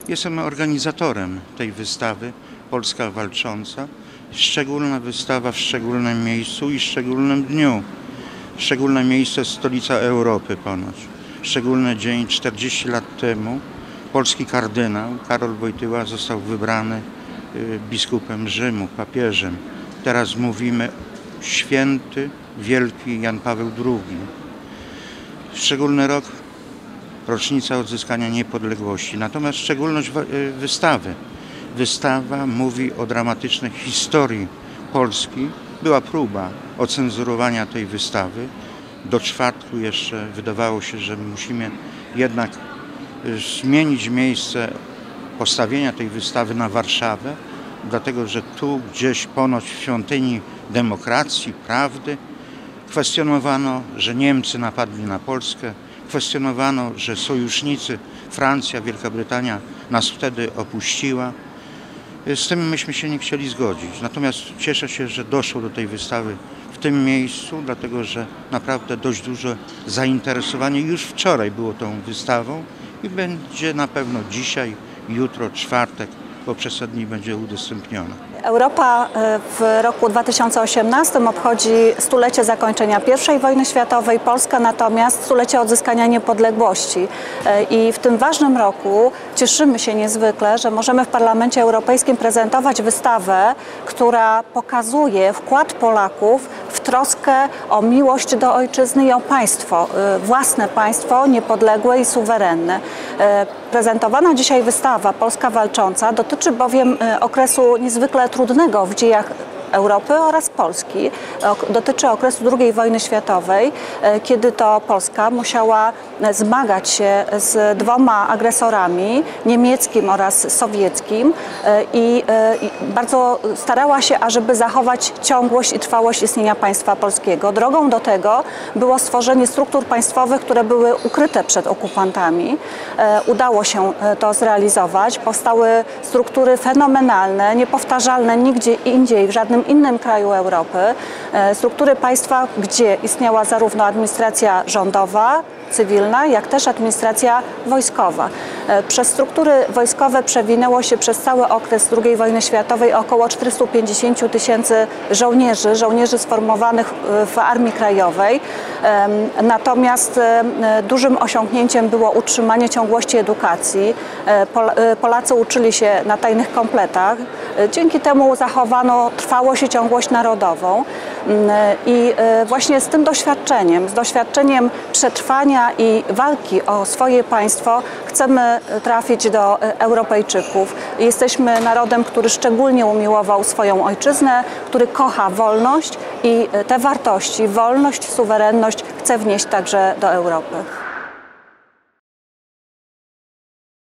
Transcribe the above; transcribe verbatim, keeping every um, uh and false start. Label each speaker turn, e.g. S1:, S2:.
S1: Jestem organizatorem tej wystawy Polska Walcząca. Szczególna wystawa w szczególnym miejscu i szczególnym dniu. Szczególne miejsce stolica Europy ponoć. Szczególny dzień czterdzieści lat temu polski kardynał Karol Wojtyła został wybrany biskupem Rzymu, papieżem. Teraz mówimy święty, wielki Jan Paweł drugi. Szczególny rok, rocznica odzyskania niepodległości. Natomiast szczególność wystawy. Wystawa mówi o dramatycznej historii Polski. Była próba ocenzurowania tej wystawy. Do czwartku jeszcze wydawało się, że musimy jednak zmienić miejsce postawienia tej wystawy na Warszawę, dlatego że tu gdzieś ponoć w świątyni demokracji, prawdy kwestionowano, że Niemcy napadli na Polskę, kwestionowano, że sojusznicy Francja, Wielka Brytania nas wtedy opuściła. Z tym myśmy się nie chcieli zgodzić. Natomiast cieszę się, że doszło do tej wystawy w tym miejscu, dlatego że naprawdę dość duże zainteresowanie już wczoraj było tą wystawą i będzie na pewno dzisiaj, jutro, czwartek, poprzez dni będzie udostępniona.
S2: Europa w roku dwa tysiące osiemnastym obchodzi stulecie zakończenia pierwszej wojny światowej, Polska natomiast stulecie odzyskania niepodległości. I w tym ważnym roku cieszymy się niezwykle, że możemy w Parlamencie Europejskim prezentować wystawę, która pokazuje wkład Polaków w troskę o miłość do ojczyzny i o państwo, własne państwo, niepodległe i suwerenne. Prezentowana dzisiaj wystawa Polska Walcząca dotyczy bowiem okresu niezwykle trudnego w dziejach Europy oraz Polski. Dotyczy okresu drugiej wojny światowej, kiedy to Polska musiała zmagać się z dwoma agresorami, niemieckim oraz sowieckim, i bardzo starała się, ażeby zachować ciągłość i trwałość istnienia państwa polskiego. Drogą do tego było stworzenie struktur państwowych, które były ukryte przed okupantami. Udało się to zrealizować. Powstały struktury fenomenalne, niepowtarzalne nigdzie indziej, w żadnym innym kraju Europy. Struktury państwa, gdzie istniała zarówno administracja rządowa, cywilna, jak też administracja wojskowa. Przez struktury wojskowe przewinęło się przez cały okres drugiej wojny światowej około czterystu pięćdziesięciu tysięcy żołnierzy, żołnierzy sformowanych w Armii Krajowej. Natomiast dużym osiągnięciem było utrzymanie ciągłości edukacji. Polacy uczyli się na tajnych kompletach. Dzięki temu zachowano trwałość i ciągłość narodową. I właśnie z tym doświadczeniem, z doświadczeniem przetrwania i walki o swoje państwo chcemy trafić do Europejczyków. Jesteśmy narodem, który szczególnie umiłował swoją ojczyznę, który kocha wolność i te wartości, wolność, suwerenność chce wnieść także do Europy.